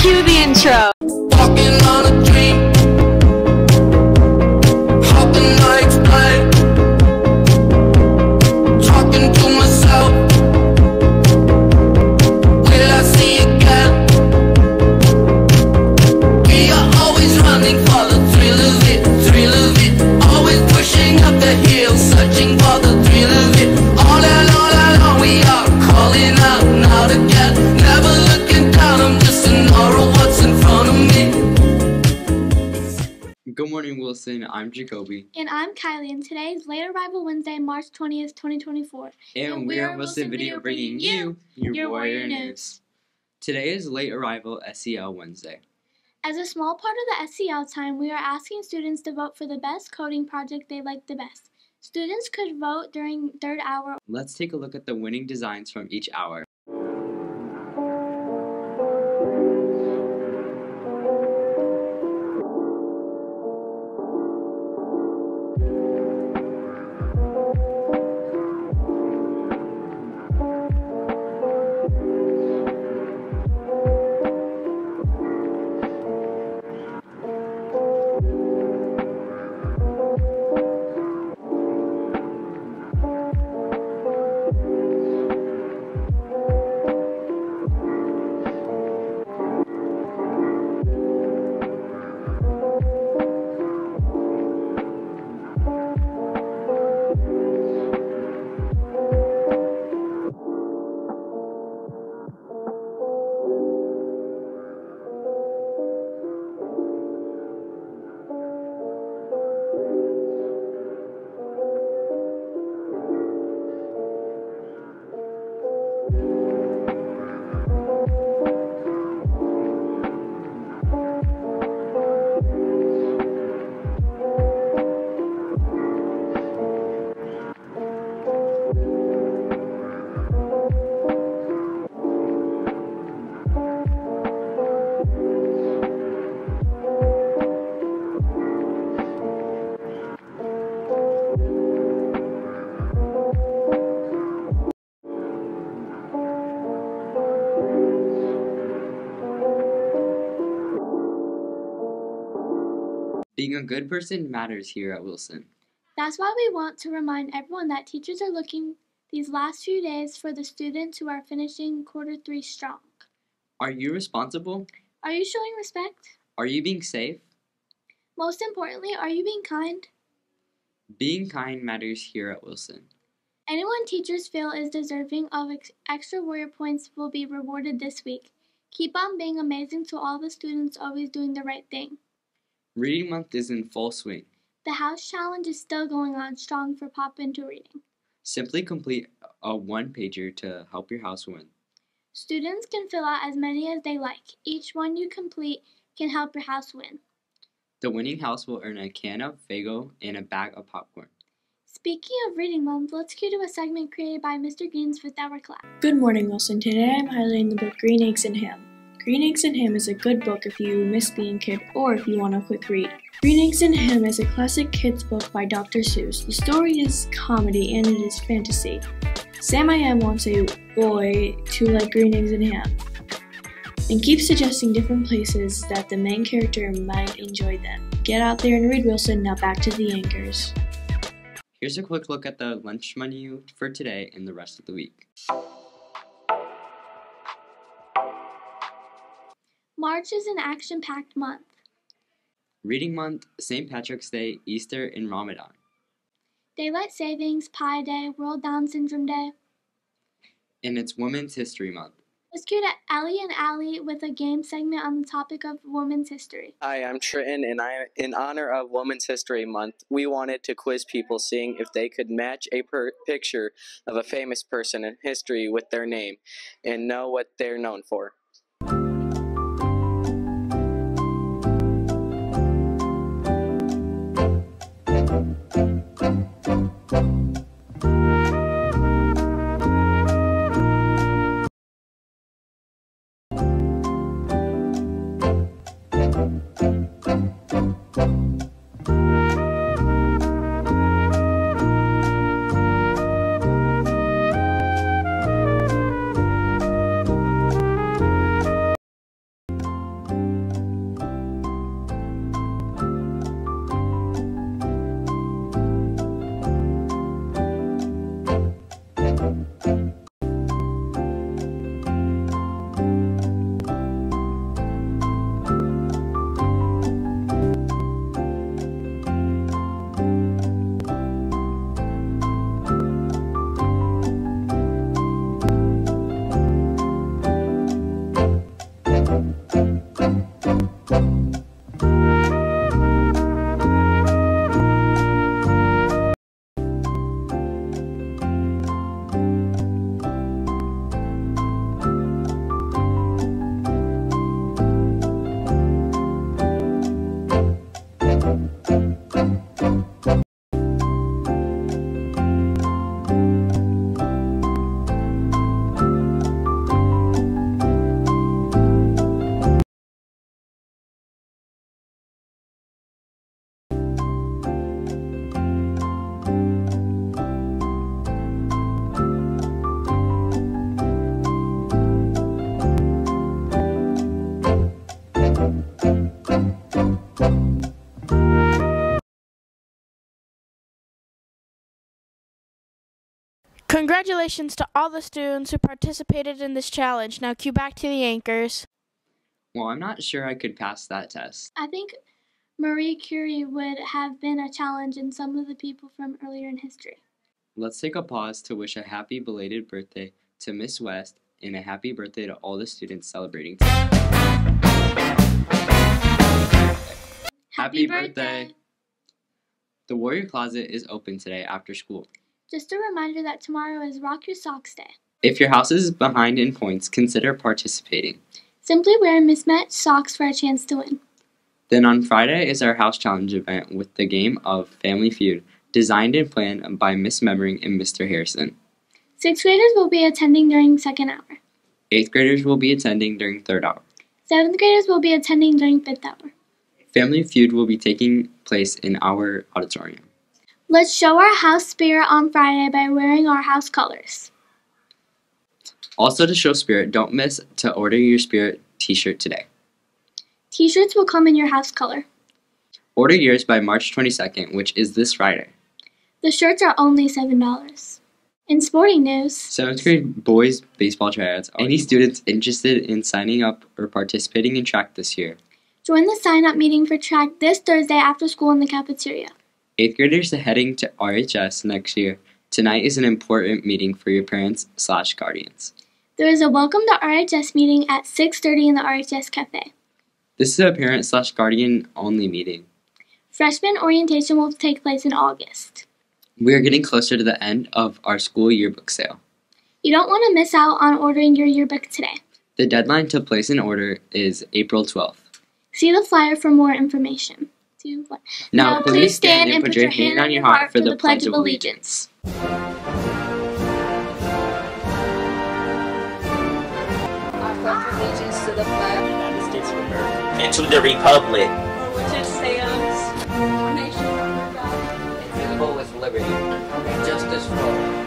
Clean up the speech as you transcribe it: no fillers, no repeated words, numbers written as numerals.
Cue the intro. Walking on a dream, hoping I explain, talking to myself, will I see again? We are always running for the thrill of it, always pushing up the hill, searching for the thrill of it. All along we are calling out now to get, never looking down, I'm just an aura of what's in front of me. Good morning, Wilson. I'm Jacoby. And I'm Kylie, and today is Late Arrival Wednesday, March 20th, 2024. And we are Wilson Video bringing you your Warrior News. Today is Late Arrival SEL Wednesday. As a small part of the SEL time, we are asking students to vote for the best coding project they like the best. Students could vote during third hour. Let's take a look at the winning designs from each hour. Being a good person matters here at Wilson. That's why we want to remind everyone that teachers are looking these last few days for the students who are finishing quarter 3 strong. Are you responsible? Are you showing respect? Are you being safe? Most importantly, are you being kind? Being kind matters here at Wilson. Anyone teachers feel is deserving of extra warrior points will be rewarded this week. Keep on being amazing to all the students always doing the right thing. Reading month is in full swing. The house challenge is still going on strong for Pop Into Reading. Simply complete a one-pager to help your house win. Students can fill out as many as they like. Each one you complete can help your house win. The winning house will earn a can of Faygo and a bag of popcorn. Speaking of Reading Month, let's cue to a segment created by Mr. Green's 5th hour class. Good morning, Wilson. Today I'm highlighting the book Green Eggs and Ham. Green Eggs and Ham is a good book if you miss being a kid or if you want a quick read. Green Eggs and Ham is a classic kids book by Dr. Seuss. The story is comedy and it is fantasy. Sam I Am wants a boy to like green eggs and ham and keeps suggesting different places that the main character might enjoy them. Get out there and read, Wilson. Now back to the anchors. Here's a quick look at the lunch menu for today and the rest of the week. March is an action-packed month. Reading month, St. Patrick's Day, Easter, and Ramadan. Daylight Savings, Pi Day, World Down Syndrome Day. And it's Women's History Month. Let's cue to Ellie and Allie with a game segment on the topic of women's history. Hi, I'm Trenton, and in honor of Women's History Month, we wanted to quiz people seeing if they could match a picture of a famous person in history with their name and know what they're known for. Congratulations to all the students who participated in this challenge. Now cue back to the anchors. Well, I'm not sure I could pass that test. I think Marie Curie would have been a challenge in some of the people from earlier in history. Let's take a pause to wish a happy belated birthday to Miss West and a happy birthday to all the students celebrating today. Happy birthday! The Warrior Closet is open today after school. Just a reminder that tomorrow is Rock Your Socks Day. If your house is behind in points, consider participating. Simply wear mismatched socks for a chance to win. Then on Friday is our house challenge event with the game of Family Feud, designed and planned by Miss Memmering and Mr. Harrison. 6th graders will be attending during second hour. 8th graders will be attending during third hour. 7th graders will be attending during 5th hour. Family Feud will be taking place in our auditorium. Let's show our house spirit on Friday by wearing our house colors. Also to show spirit, don't miss to order your spirit t-shirt today. T-shirts will come in your house color. Order yours by March 22nd, which is this Friday. The shirts are only $7. In sporting news, 7th grade boys baseball tryouts. Any students interested in signing up or participating in track this year? join the sign-up meeting for track this Thursday after school in the cafeteria. 8th graders are heading to RHS next year. Tonight is an important meeting for your parents/guardians. There is a welcome to RHS meeting at 6:30 in the RHS cafe. This is a parent/guardian only meeting. Freshman orientation will take place in August. We are getting closer to the end of our school yearbook sale. You don't want to miss out on ordering your yearbook today. The deadline to place an order is April 12th. See the flyer for more information. 2, 1. Now please stand and put your hand on your heart for the Pledge of Allegiance. I pledge allegiance to the flag of the United States of America and to the republic for which it stands, one nation under God, indivisible with liberty and justice for all.